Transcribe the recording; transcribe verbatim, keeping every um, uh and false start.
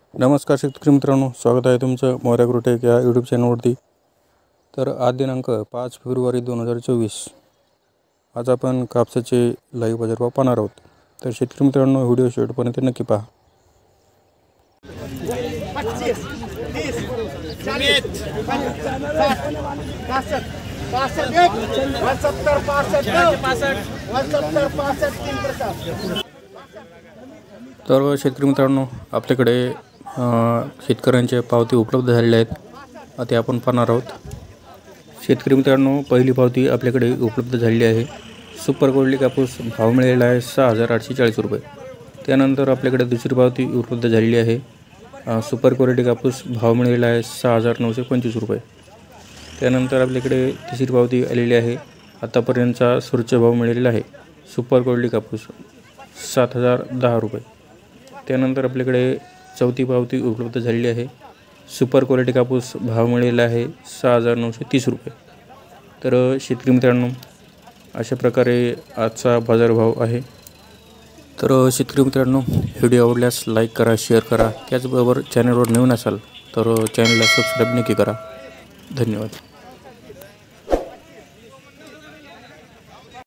नमस्कार शेतकरी मित्रांनो, स्वागत आहे तुमचं मोर ॲग्रोटेक या यूट्यूब चॅनलवरती। तर आज दिनांक पाच फेब्रुवारी दोन हजार चोवीस आज आपण कापसाचे लाईव्ह बाजारभाव पाहणार आहोत। तर शेतकरी मित्रांनो, व्हिडिओ शेवटपर्यंत नक्की पहा। तर शेतकरी मित्रांनो, आपल्याकडे शेतकऱ्यांच्या पावती उपलब्ध झालेल्या आहेत, ते आपण पाहणार आहोत। शेतकरी मित्रांनो, पहिली पावती आपल्याकडे उपलब्ध झालेली आहे। सुपर क्वालिटी कापूस भाव मिळालेला आहे सहा हजार आठशे चाळीस रुपये। त्यानंतर आपल्याकडे दुसरी पावती उपलब्ध झालेली आहे। सुपर क्वालिटी कापूस भाव मिळालेला आहे सहा हजार नऊशे पंचवीस रुपये। त्यानंतर आपल्याकडे तिसरी पावती आलेली आहे। आतापर्यंतचा सर्वोच्च भाव मिळालेला आहे सुपर क्वालिटी कापूस सात हजार दहा रुपये। त्यानंतर आपल्याकडे चौथी पावती उपलब्ध झालेली आहे। सुपर क्वालिटी कापूस भाव मिळालेला आहे सहा हजार नऊशे तीस रुपये। तर शेतकरी मित्रांनो, अशा प्रकारे आजचा बाजारभाव आहे। तर शेतकरी मित्रांनो, व्हिडिओ आवडल्यास लाईक करा, शेअर करा। त्याचबरोबर चॅनलवर नवीन असाल तर चॅनलला सबस्क्राईब नक्की करा। धन्यवाद।